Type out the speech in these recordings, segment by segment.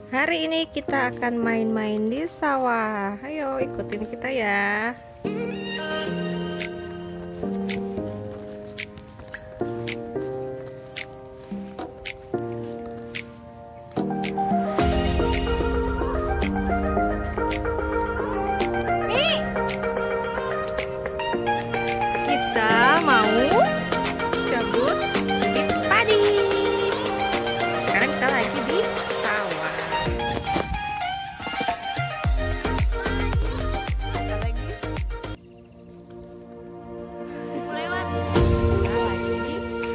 Hari ini kita akan main-main di sawah. Ayo ikutin kita ya. Kita mau cabut bibit padi. Sekarang kita lagi di sawah. Kita lagi lewat. Kita lagi di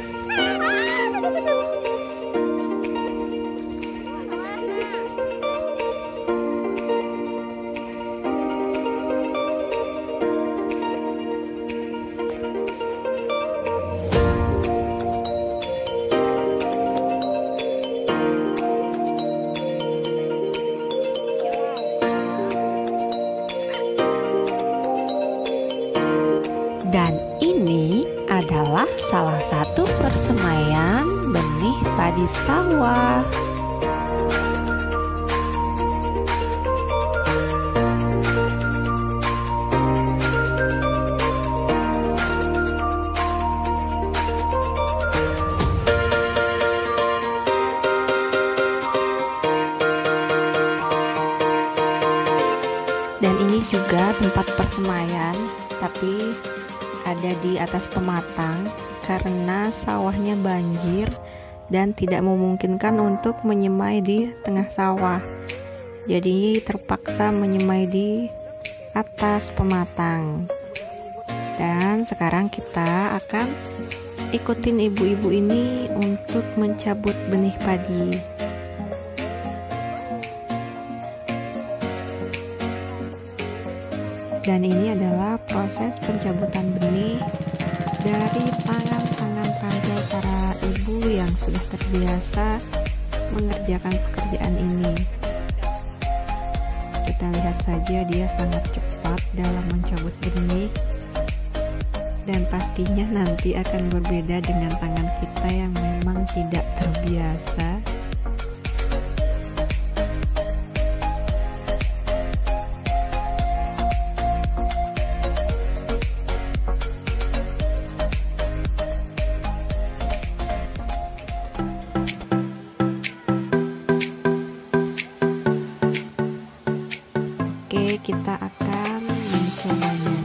Dan ini adalah salah satu persemaian benih padi sawah. Dan ini juga tempat persemaian, tapi ada di atas pematang karena sawahnya banjir dan tidak memungkinkan untuk menyemai di tengah sawah. Jadi terpaksa menyemai di atas pematang. Dan sekarang kita akan ikutin ibu-ibu ini untuk mencabut benih padi. Dan ini adalah proses pencabutan benih dari tangan-tangan tangga para ibu yang sudah terbiasa mengerjakan pekerjaan ini. Kita lihat saja dia sangat cepat dalam mencabut benih, dan pastinya nanti akan berbeda dengan tangan kita yang memang tidak terbiasa. Oke, kita akan mencobanya.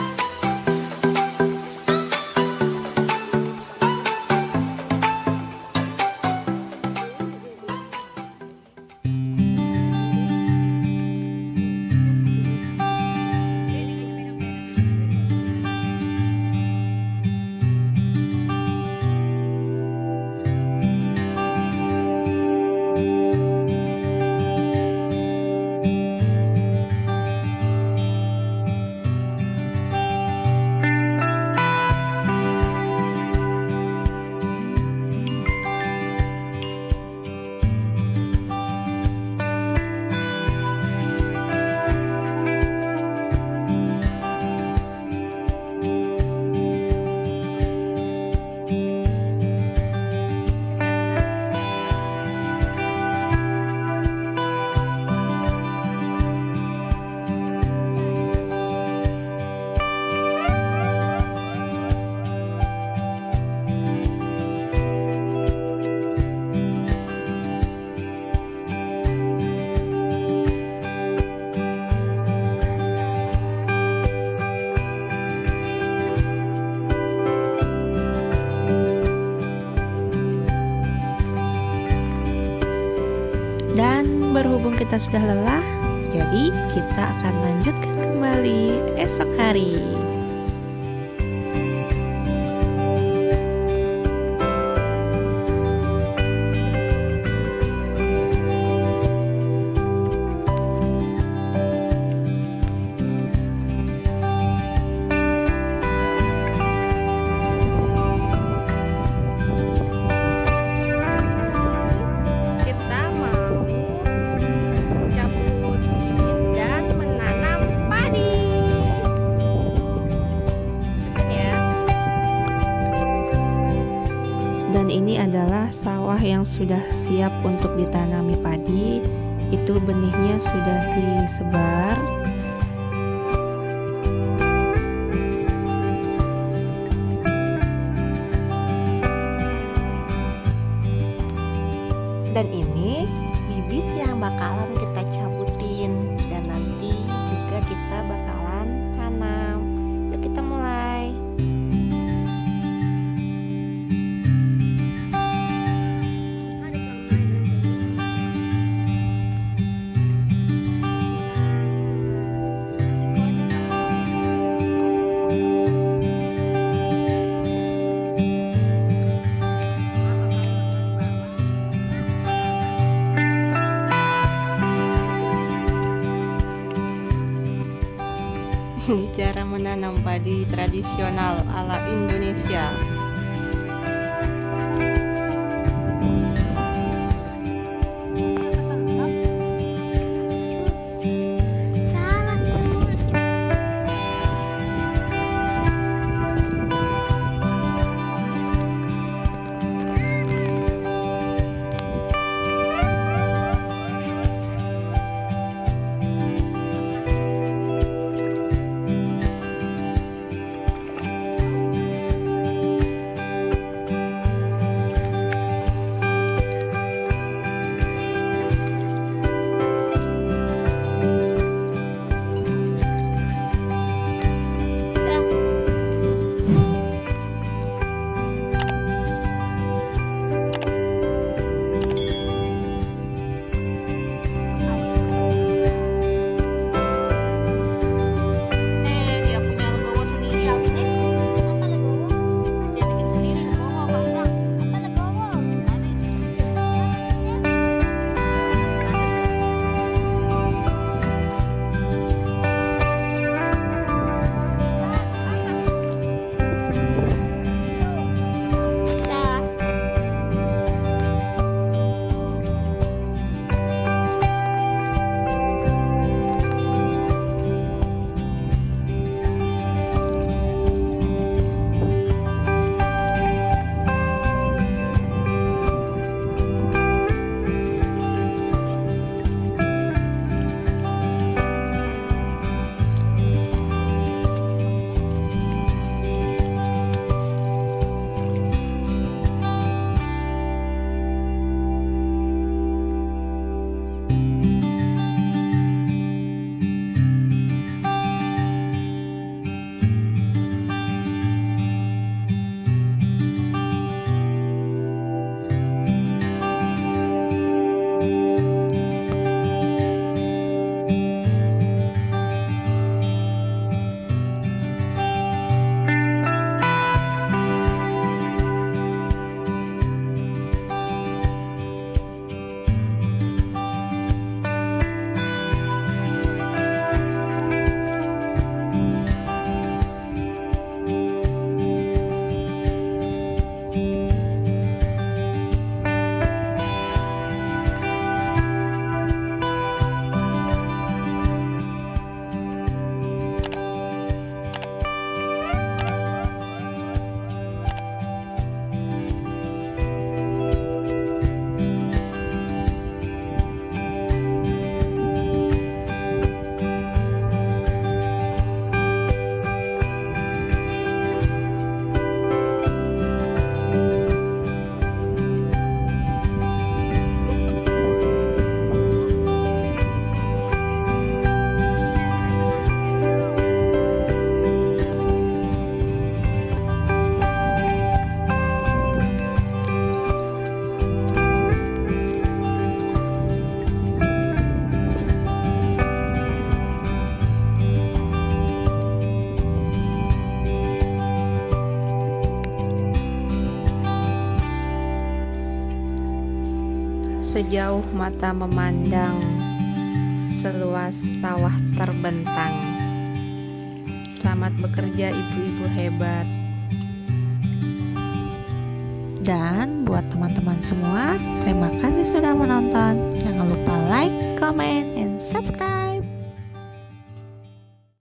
Dan berhubung kita sudah lelah, jadi kita akan lanjutkan kembali esok hari. Dan ini adalah sawah yang sudah siap untuk ditanami padi, itu benihnya sudah disebar. Dan ini bibit yang bakalan kita cabutin dan nanti juga kita bakalan tanam. Yuk kita mulai. Ini cara menanam padi tradisional ala Indonesia. Sejauh mata memandang, seluas sawah terbentang. Selamat bekerja ibu-ibu hebat. Dan buat teman-teman semua, terima kasih sudah menonton. Jangan lupa like, comment, and subscribe.